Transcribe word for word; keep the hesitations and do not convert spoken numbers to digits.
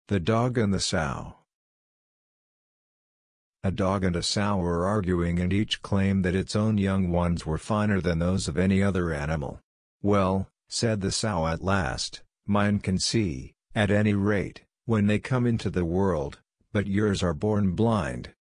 The Dog and the Sow. A dog and a sow were arguing, and each claimed that its own young ones were finer than those of any other animal. "Well," said the sow at last, "mine can see, at any rate, when they come into the world, but yours are born blind.